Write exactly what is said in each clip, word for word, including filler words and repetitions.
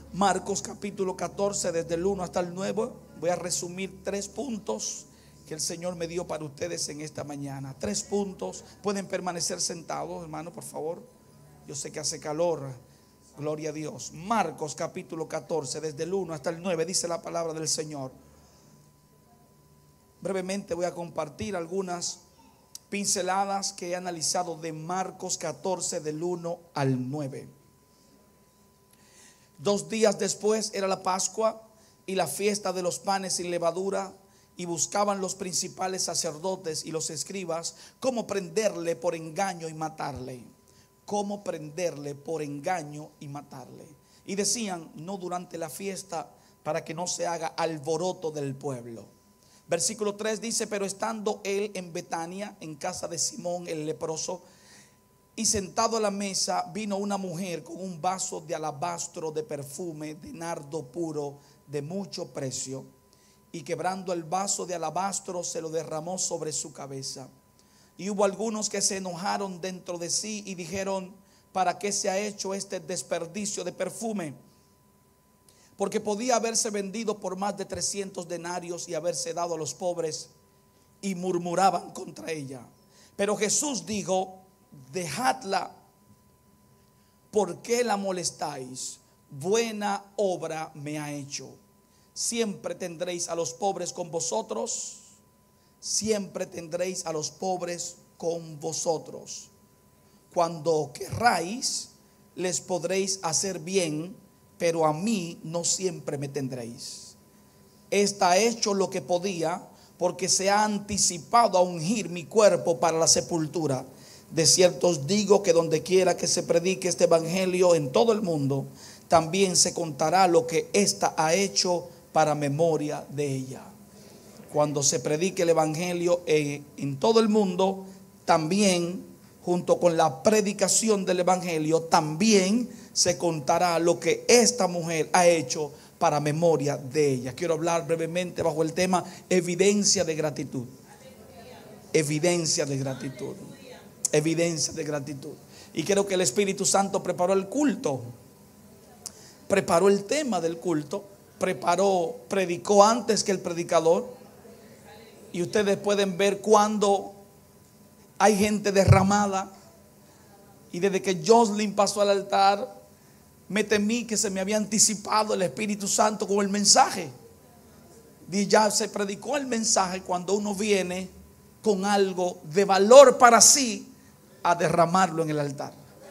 Marcos capítulo catorce, desde el uno hasta el nueve. Voy a resumir tres puntos que el Señor me dio para ustedes en esta mañana. Tres puntos. Pueden permanecer sentados, hermano, por favor. Yo sé que hace calor. Gloria a Dios. Marcos capítulo catorce, desde el uno hasta el nueve, dice la palabra del Señor. Brevemente voy a compartir algunas pinceladas que he analizado de Marcos catorce, del uno al nueve. Dos días después era la Pascua y la fiesta de los panes sin levadura, y buscaban los principales sacerdotes y los escribas cómo prenderle por engaño y matarle. Cómo prenderle por engaño y matarle. Y decían: no durante la fiesta, para que no se haga alboroto del pueblo. Versículo tres dice: pero estando él en Betania, en casa de Simón el leproso, y sentado a la mesa, vino una mujer con un vaso de alabastro de perfume de nardo puro de mucho precio, y quebrando el vaso de alabastro se lo derramó sobre su cabeza. Y hubo algunos que se enojaron dentro de sí y dijeron: ¿para qué se ha hecho este desperdicio de perfume? Porque podía haberse vendido por más de trescientos denarios y haberse dado a los pobres. Y murmuraban contra ella. Pero Jesús dijo: dejadla, ¿por qué la molestáis? Buena obra me ha hecho. Siempre tendréis a los pobres con vosotros, siempre tendréis a los pobres con vosotros. Cuando querráis, les podréis hacer bien, pero a mí no siempre me tendréis. Esta ha hecho lo que podía, porque se ha anticipado a ungir mi cuerpo para la sepultura. De cierto os digo que donde quiera que se predique este evangelio en todo el mundo, también se contará lo que ésta ha hecho para memoria de ella. Cuando se predique el evangelio en, en todo el mundo, también junto con la predicación del evangelio, también se contará lo que esta mujer ha hecho para memoria de ella. Quiero hablar brevemente bajo el tema evidencia de gratitud. Evidencia de gratitud. Evidencia de gratitud. Y creo que el Espíritu Santo preparó el culto, preparó el tema del culto, preparó, predicó antes que el predicador. Y ustedes pueden ver cuando hay gente derramada. Y desde que Jocelyn pasó al altar, me temí que se me había anticipado el Espíritu Santo con el mensaje. Y ya se predicó el mensaje cuando uno viene con algo de valor para sí a derramarlo en el altar.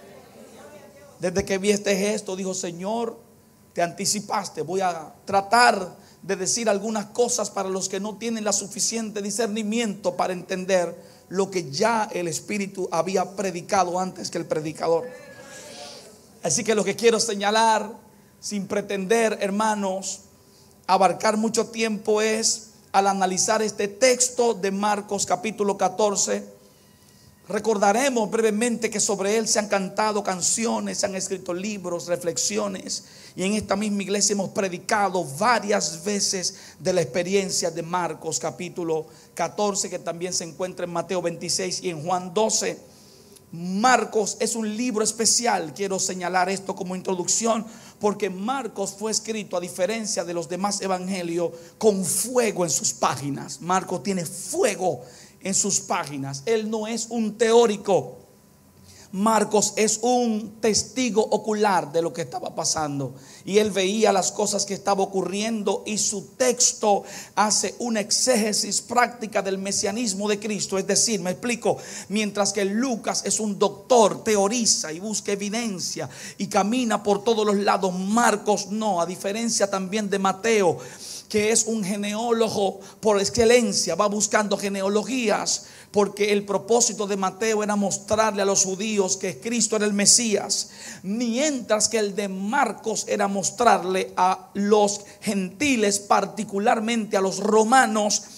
Desde que vi este gesto, dijo: Señor, te anticipaste. Voy a tratar de decir algunas cosas para los que no tienen la suficiente discernimiento para entender lo que ya el Espíritu había predicado antes que el predicador. Así que lo que quiero señalar, sin pretender, hermanos, abarcar mucho tiempo, es al analizar este texto de Marcos capítulo catorce. Recordaremos brevemente que sobre él se han cantado canciones, se han escrito libros, reflexiones, y en esta misma iglesia hemos predicado varias veces de la experiencia de Marcos capítulo catorce, que también se encuentra en Mateo veintiséis y en Juan doce. Marcos es un libro especial. Quiero señalar esto como introducción, porque Marcos fue escrito, a diferencia de los demás evangelios, con fuego en sus páginas. Marcos tiene fuego en sus páginas. Él no es un teórico. Marcos es un testigo ocular de lo que estaba pasando, y él veía las cosas que estaban ocurriendo, y su texto hace una exégesis práctica del mesianismo de Cristo. Es decir, me explico, mientras que Lucas es un doctor, teoriza y busca evidencia y camina por todos los lados, Marcos no, a diferencia también de Mateo, que es un geneólogo por excelencia, va buscando genealogías, porque el propósito de Mateo era mostrarle a los judíos que Cristo era el Mesías, mientras que el de Marcos era mostrarle a los gentiles, particularmente a los romanos,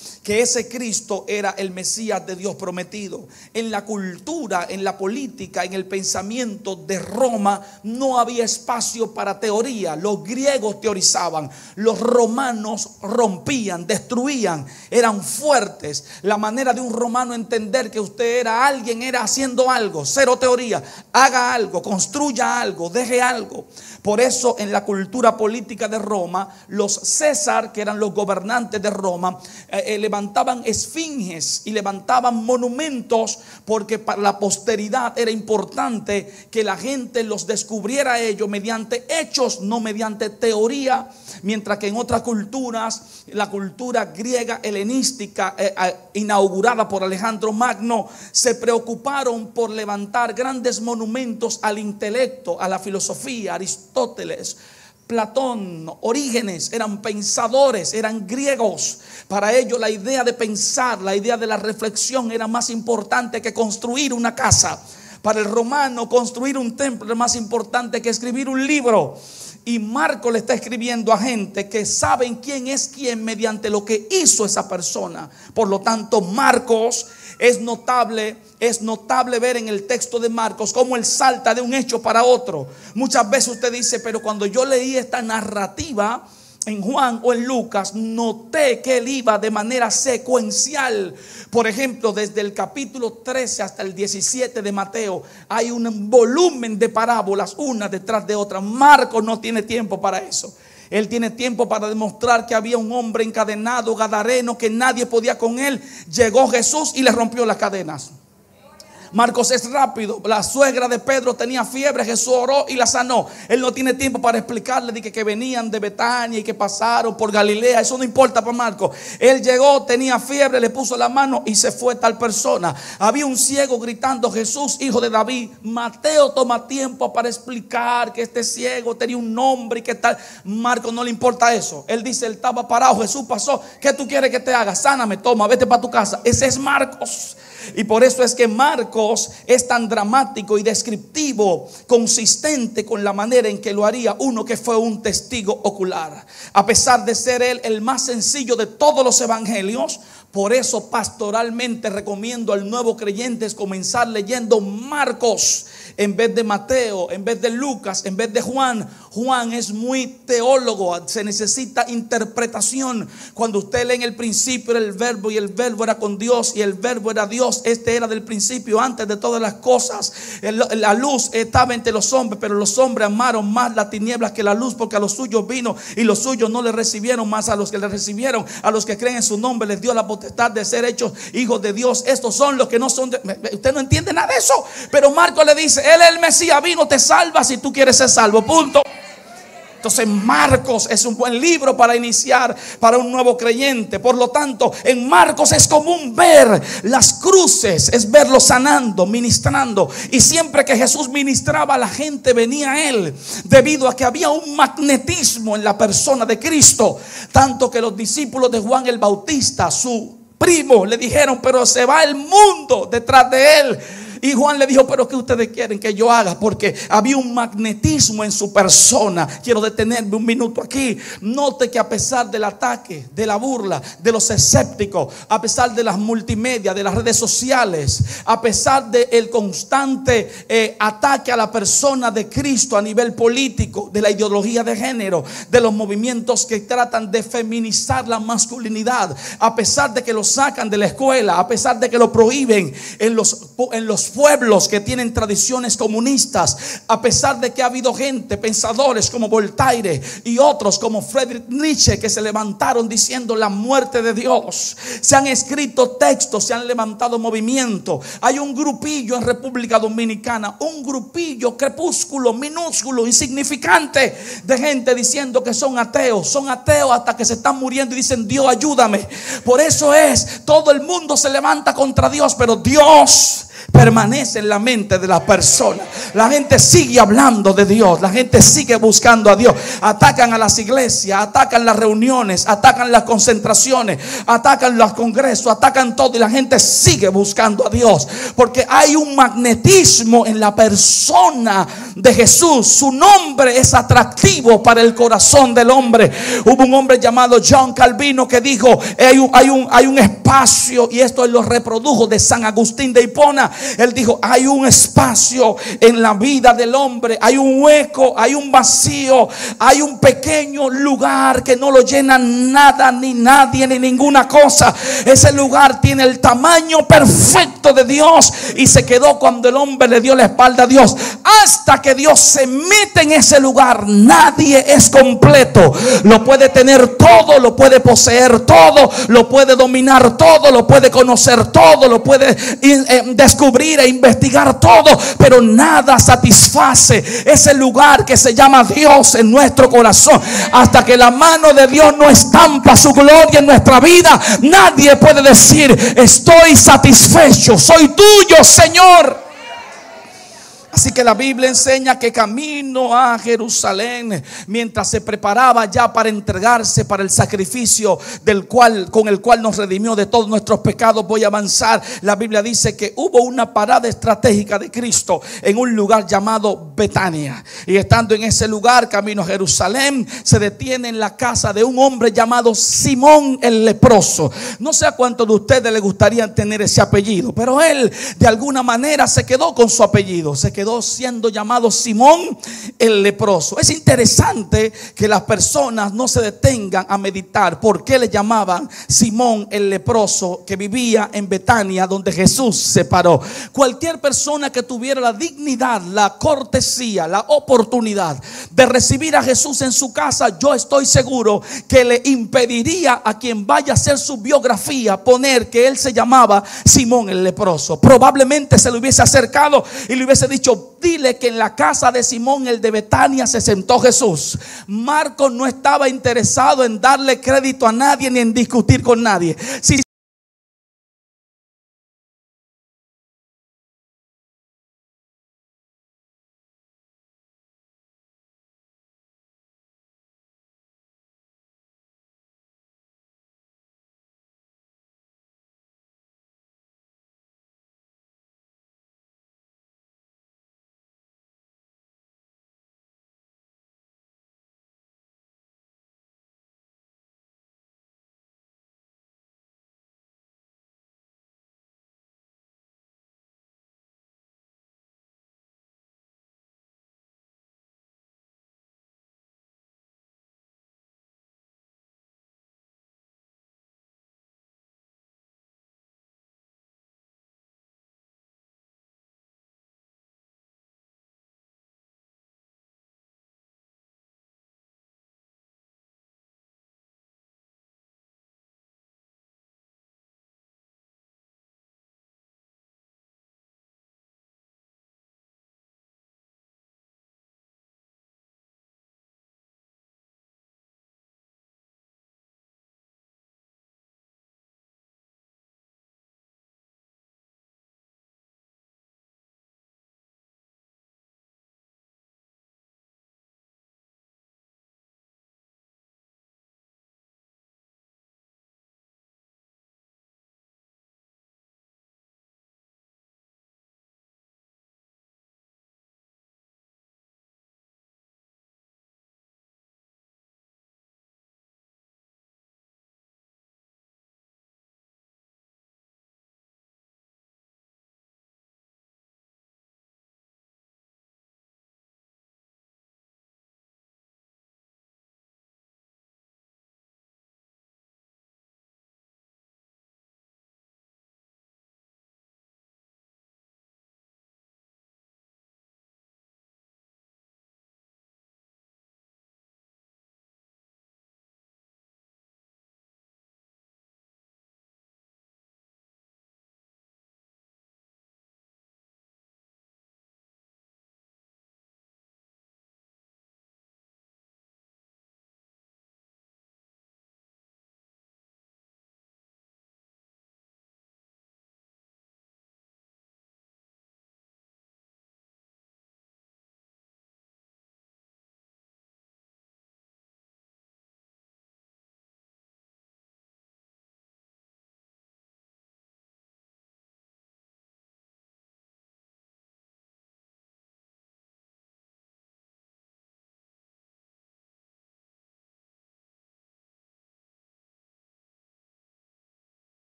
que ese Cristo era el Mesías de Dios prometido. En la cultura, en la política, en el pensamiento de Roma no había espacio para teoría. Los griegos teorizaban, los romanos rompían, destruían, eran fuertes. La manera de un romano entender que usted era alguien era haciendo algo, cero teoría. Haga algo, construya algo, deje algo. Por eso en la cultura política de Roma, los César, que eran los gobernantes de Roma, eh, eh, levantaban esfinges y levantaban monumentos, porque para la posteridad era importante que la gente los descubriera a ellos mediante hechos, no mediante teoría. Mientras que en otras culturas, la cultura griega helenística eh, eh, inaugurada por Alejandro Magno, se preocuparon por levantar grandes monumentos al intelecto, a la filosofía. Aristóteles, Platón, Orígenes eran pensadores, eran griegos. Para ellos la idea de pensar, la idea de la reflexión era más importante que construir una casa. Para el romano construir un templo era más importante que escribir un libro. Y Marcos le está escribiendo a gente que saben quién es quién mediante lo que hizo esa persona. Por lo tanto, Marcos es notable, es notable ver en el texto de Marcos cómo él salta de un hecho para otro. Muchas veces usted dice, pero cuando yo leí esta narrativa en Juan o en Lucas, noté que él iba de manera secuencial. Por ejemplo, desde el capítulo trece hasta el diecisiete de Mateo hay un volumen de parábolas, una detrás de otra. Marcos no tiene tiempo para eso. Él tiene tiempo para demostrar que había un hombre encadenado, gadareno, que nadie podía con él. Llegó Jesús y le rompió las cadenas. Marcos es rápido. La suegra de Pedro tenía fiebre, Jesús oró y la sanó. Él no tiene tiempo para explicarle de que, que venían de Betania y que pasaron por Galilea. Eso no importa para Marcos. Él llegó, tenía fiebre, le puso la mano y se fue tal persona. Había un ciego gritando, Jesús, hijo de David. Mateo toma tiempo para explicar que este ciego tenía un nombre y que tal. Marcos no le importa eso. Él dice, él estaba parado, Jesús pasó. ¿Qué tú quieres que te haga? Sáname, toma, vete para tu casa. Ese es Marcos. Y por eso es que Marcos es tan dramático y descriptivo, consistente con la manera en que lo haría uno que fue un testigo ocular. A pesar de ser él el más sencillo de todos los evangelios, por eso pastoralmente recomiendo al nuevo creyente es comenzar leyendo Marcos en vez de Mateo, en vez de Lucas, en vez de Juan. Juan es muy teólogo, se necesita interpretación. Cuando usted lee en el principio era el verbo y el verbo era con Dios y el verbo era Dios. Este era del principio, antes de todas las cosas. La luz estaba entre los hombres, pero los hombres amaron más las tinieblas que la luz, porque a los suyos vino y los suyos no le recibieron. Más a los que le recibieron, a los que creen en su nombre, les dio la potestad de ser hechos hijos de Dios. Estos son los que no son de... Usted no entiende nada de eso, pero Marcos le dice, él es el Mesías, vino, te salva si tú quieres ser salvo, punto. Entonces Marcos es un buen libro para iniciar para un nuevo creyente. Por lo tanto, en Marcos es común ver las cruces, es verlo sanando, ministrando. Y siempre que Jesús ministraba, la gente venía a él, debido a que había un magnetismo en la persona de Cristo. Tanto que los discípulos de Juan el Bautista, su primo, le dijeron, pero se va el mundo detrás de él. Y Juan le dijo, pero ¿qué ustedes quieren que yo haga? Porque había un magnetismo en su persona. Quiero detenerme un minuto aquí. Note que a pesar del ataque, de la burla, de los escépticos, a pesar de las multimedia, de las redes sociales, a pesar del constante eh, ataque a la persona de Cristo a nivel político, de la ideología de género, de los movimientos que tratan de feminizar la masculinidad, a pesar de que lo sacan de la escuela, a pesar de que lo prohíben en los, en los pueblos que tienen tradiciones comunistas, a pesar de que ha habido gente, pensadores como Voltaire y otros como Friedrich Nietzsche, que se levantaron diciendo la muerte de Dios. Se han escrito textos, se han levantado movimientos. Hay un grupillo en República Dominicana, un grupillo crepúsculo, minúsculo, insignificante, de gente diciendo que son ateos. Son ateos hasta que se están muriendo y dicen, Dios, ayúdame. Por eso es, todo el mundo se levanta contra Dios, pero Dios permanece en la mente de la persona. La gente sigue hablando de Dios, la gente sigue buscando a Dios. Atacan a las iglesias, atacan las reuniones, atacan las concentraciones, atacan los congresos, atacan todo, y la gente sigue buscando a Dios, porque hay un magnetismo en la persona de Jesús. Su nombre es atractivo para el corazón del hombre. Hubo un hombre llamado John Calvino que dijo: hay un, hay un, hay un espacio, y esto él lo reprodujo de San Agustín de Hipona. Él dijo: hay un espacio en la vida del hombre, hay un hueco, hay un vacío, hay un pequeño lugar que no lo llena nada, ni nadie, ni ninguna cosa. Ese lugar tiene el tamaño perfecto de Dios, y se quedó cuando el hombre le dio la espalda a Dios. Hasta que Dios se mete en ese lugar, nadie es completo. Lo puede tener todo, lo puede poseer todo, lo puede dominar todo, lo puede conocer todo, lo puede eh, descubrir e investigar todo, pero nada satisface ese lugar que se llama Dios en nuestro corazón. Hasta que la mano de Dios no estampa su gloria en nuestra vida, nadie puede decir: estoy satisfecho, soy tuyo, Señor. Así que la Biblia enseña que camino a Jerusalén, mientras se preparaba ya para entregarse para el sacrificio del cual, con el cual nos redimió de todos nuestros pecados, voy a avanzar. La Biblia dice que hubo una parada estratégica de Cristo en un lugar llamado Betania. Y estando en ese lugar, camino a Jerusalén, se detiene en la casa de un hombre llamado Simón el leproso. No sé a cuántos de ustedes les gustaría tener ese apellido, pero él de alguna manera se quedó con su apellido, se quedó quedó siendo llamado Simón el leproso. Es interesante que las personas no se detengan a meditar por qué le llamaban Simón el leproso, que vivía en Betania, donde Jesús se paró. Cualquier persona que tuviera la dignidad, la cortesía, la oportunidad de recibir a Jesús en su casa, yo estoy seguro que le impediría a quien vaya a hacer su biografía poner que él se llamaba Simón el leproso. Probablemente se le hubiese acercado y le hubiese dicho: dile que en la casa de Simón el de Betania se sentó Jesús. Marcos no estaba interesado en darle crédito a nadie ni en discutir con nadie. Si